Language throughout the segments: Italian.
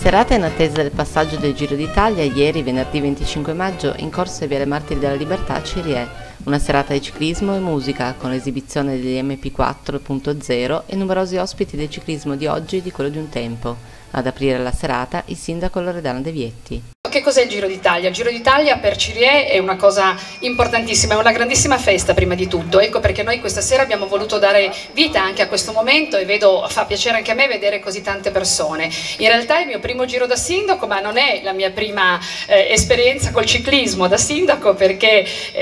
serata in attesa del passaggio del Giro d'Italia, ieri, venerdì 25 maggio, in corso Viale Martiri della Libertà a Cirié. Una serata di ciclismo e musica, con l'esibizione degli MP4.0 e numerosi ospiti del ciclismo di oggi e di quello di un tempo. Ad aprire la serata il sindaco Loredana De Vietti. Che cos'è il Giro d'Italia? Il Giro d'Italia per Cirié è una cosa importantissima, è una grandissima festa prima di tutto. Ecco perché noi questa sera abbiamo voluto dare vita anche a questo momento e fa piacere anche a me vedere così tante persone. In realtà è il mio primo giro da sindaco, ma non è la mia prima esperienza col ciclismo da sindaco, perché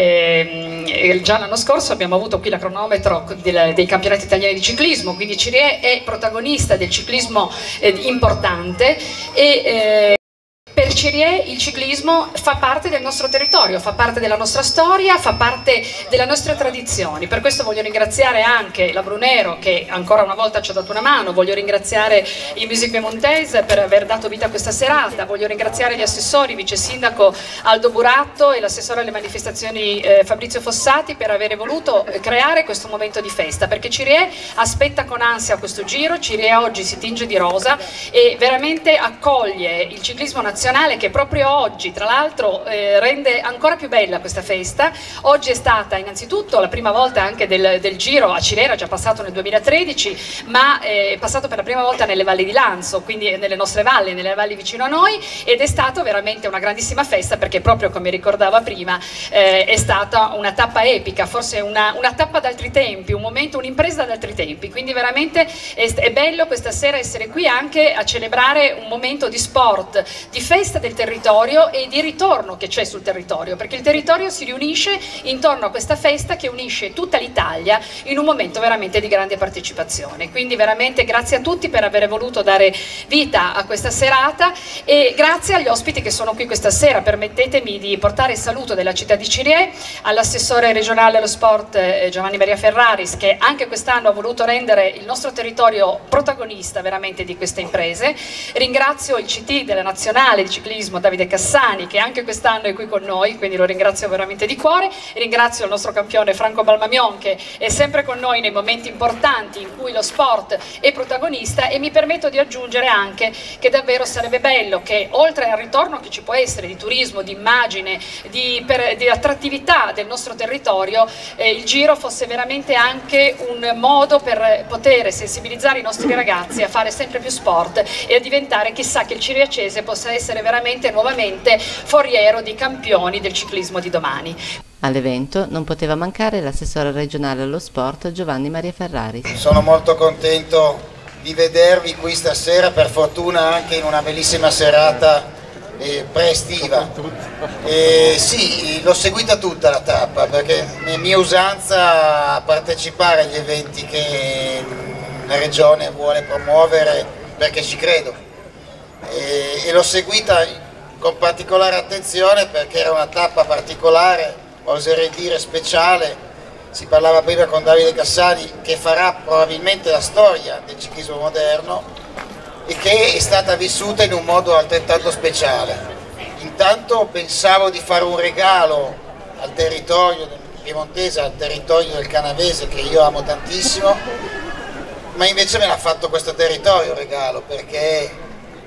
già l'anno scorso abbiamo avuto qui la cronometro dei campionati italiani di ciclismo, quindi Cirié è protagonista del ciclismo importante e per Cirié il ciclismo fa parte del nostro territorio, fa parte della nostra storia, fa parte delle nostre tradizioni. Per questo voglio ringraziare anche la Brunero che ancora una volta ci ha dato una mano, voglio ringraziare il Music Piemontese per aver dato vita a questa serata, voglio ringraziare gli assessori, vice sindaco Aldo Buratto e l'assessore alle manifestazioni Fabrizio Fossati per aver voluto creare questo momento di festa, perché Cirié aspetta con ansia questo giro. Cirié oggi si tinge di rosa e veramente accoglie il ciclismo nazionale, che proprio oggi tra l'altro rende ancora più bella questa festa. Oggi è stata innanzitutto la prima volta anche del Giro a Cirié, era già passato nel 2013, ma è passato per la prima volta nelle valli di Lanzo, quindi nelle nostre valli, nelle valli vicino a noi, ed è stata veramente una grandissima festa perché proprio come ricordava prima è stata una tappa epica, forse una tappa d'altri tempi, un momento, un'impresa d'altri tempi, quindi veramente è bello questa sera essere qui anche a celebrare un momento di sport, di festa del territorio e di ritorno che c'è sul territorio, perché il territorio si riunisce intorno a questa festa che unisce tutta l'Italia in un momento veramente di grande partecipazione. Quindi veramente grazie a tutti per aver voluto dare vita a questa serata e grazie agli ospiti che sono qui questa sera. Permettetemi di portare il saluto della città di Cirié all'assessore regionale allo sport Giovanni Maria Ferraris, che anche quest'anno ha voluto rendere il nostro territorio protagonista veramente di queste imprese. Ringrazio il CT della Nazionale di ciclismo Davide Cassani, che anche quest'anno è qui con noi, quindi lo ringrazio veramente di cuore. Ringrazio il nostro campione Franco Balmamion, che è sempre con noi nei momenti importanti in cui lo sport è protagonista, e mi permetto di aggiungere anche che davvero sarebbe bello che oltre al ritorno che ci può essere di turismo, di immagine, di attrattività del nostro territorio, il Giro fosse veramente anche un modo per poter sensibilizzare i nostri ragazzi a fare sempre più sport e a diventare, chissà, che il ciriacese possa essere veramente nuovamente foriero di campioni del ciclismo di domani. All'evento non poteva mancare l'assessore regionale allo sport Giovanni Maria Ferraris. Sono molto contento di vedervi qui stasera, per fortuna anche in una bellissima serata pre-estiva. Sì, l'ho seguita tutta la tappa perché è mia usanza partecipare agli eventi che la regione vuole promuovere perché ci credo. E l'ho seguita con particolare attenzione perché era una tappa particolare, oserei dire speciale. Si parlava prima con Davide Cassani che farà probabilmente la storia del ciclismo moderno e che è stata vissuta in un modo altrettanto speciale. Intanto pensavo di fare un regalo al territorio piemontese, al territorio del Canavese che io amo tantissimo, ma invece me l'ha fatto questo territorio il regalo, perché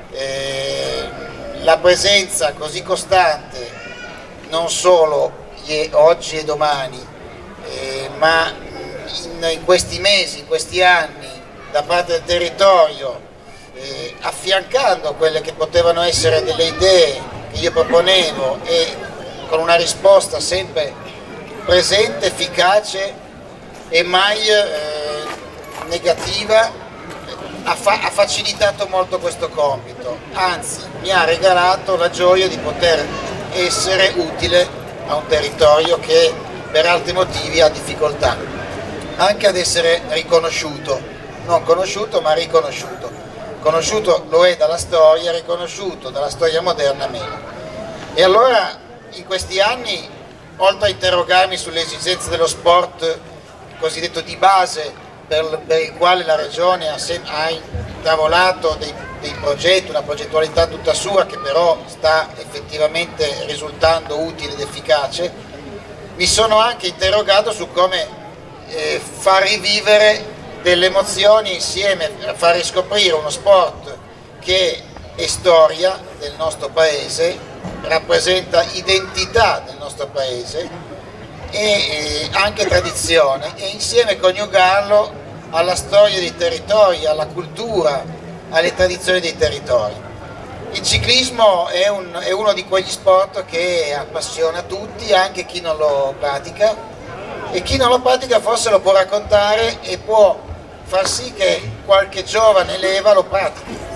la presenza così costante non solo oggi e domani ma in questi mesi, in questi anni da parte del territorio, affiancando quelle che potevano essere delle idee che io proponevo e con una risposta sempre presente, efficace e mai negativa, ha facilitato molto questo compito, anzi mi ha regalato la gioia di poter essere utile a un territorio che per altri motivi ha difficoltà anche ad essere riconosciuto, non conosciuto ma riconosciuto. Conosciuto lo è dalla storia, riconosciuto dalla storia moderna meno. E allora in questi anni, oltre a interrogarmi sulle esigenze dello sport cosiddetto di base, per il quale la Regione ha intavolato dei progetti, una progettualità tutta sua che però sta effettivamente risultando utile ed efficace, mi sono anche interrogato su come far rivivere delle emozioni insieme, far riscoprire uno sport che è storia del nostro paese, rappresenta identità del nostro paese e anche tradizione, e insieme coniugarlo alla storia dei territori, alla cultura, alle tradizioni dei territori. Il ciclismo è uno di quegli sport che appassiona tutti, anche chi non lo pratica, e chi non lo pratica forse lo può raccontare e può far sì che qualche giovane leva lo pratichi.